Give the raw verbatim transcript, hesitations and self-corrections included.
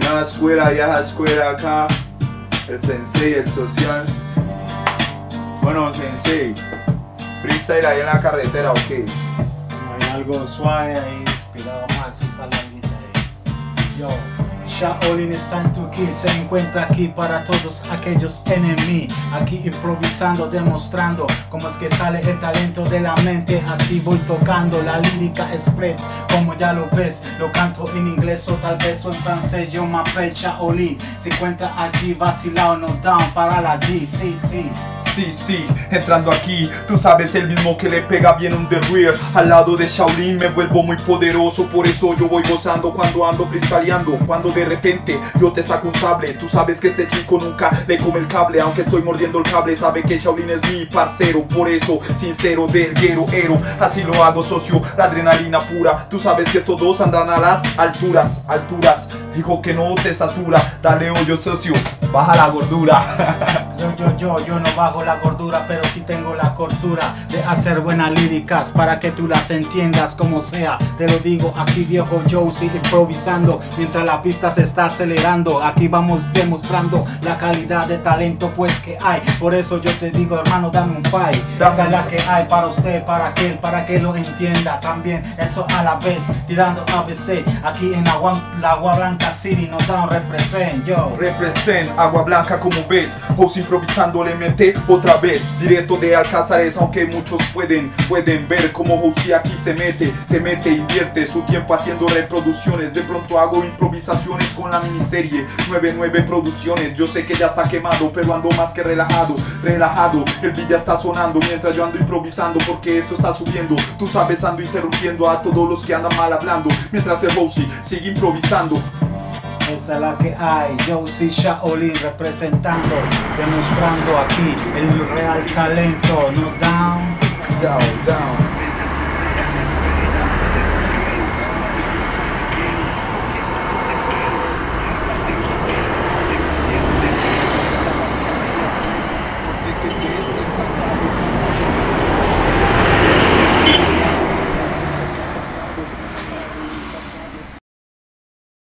Nueva escuela, vieja escuela acá. El sensei, el social. Bueno, sensei, freestyle ahí en la carretera, ¿ok? Hay algo suave ahí, inspirado más, esa larguita ahí. Yo, Shaolin Stand Kill se encuentra aquí para todos aquellos enemigos. Aquí improvisando, demostrando cómo es que sale el talento de la mente. Así voy tocando la lírica express, como ya lo ves. Lo canto en inglés o tal vez o en francés. Yo me apel Shaolin, se encuentra allí vacilado, no down para la G, sí, sí. Sí, sí, entrando aquí, tú sabes, el mismo que le pega bien un The Rear. Al lado de Shaolin me vuelvo muy poderoso, por eso yo voy gozando cuando ando freestyleando. Cuando de repente yo te saco un sable, tú sabes que este chico nunca le come el cable. Aunque estoy mordiendo el cable, sabe que Shaolin es mi parcero. Por eso, sincero, del guerrero, así lo hago, socio, la adrenalina pura. Tú sabes que estos dos andan a las alturas, alturas. Dijo que no te satura, dale hoyo, socio, baja la gordura. Yo, yo, yo, yo no bajo la gordura, pero sí tengo la cordura de hacer buenas líricas para que tú las entiendas como sea. Te lo digo aquí, viejo Joe, sigue improvisando mientras la pista se está acelerando. Aquí vamos demostrando la calidad de talento pues que hay. Por eso yo te digo, hermano, dame un pie. Esa es la que hay para usted, para aquel, para que lo entienda también. Eso a la vez, tirando A B C aquí en Agua, la Agua Blanca City, no down, represent, yo. Represent, Agua Blanca como ves, Jose improvisando le mete otra vez, directo de Alcázares, aunque muchos pueden, pueden ver como Jose aquí se mete, se mete, invierte su tiempo haciendo reproducciones. De pronto hago improvisaciones con la miniserie, nueve nueve producciones. Yo sé que ya está quemado, pero ando más que relajado, relajado. El beat ya está sonando mientras yo ando improvisando, porque esto está subiendo. Tú sabes, ando interrumpiendo a todos los que andan mal hablando, mientras el Jose sigue improvisando. Esa es la que hay, yo sí Shaolin representando, demostrando aquí el real talento, no down, Down, down.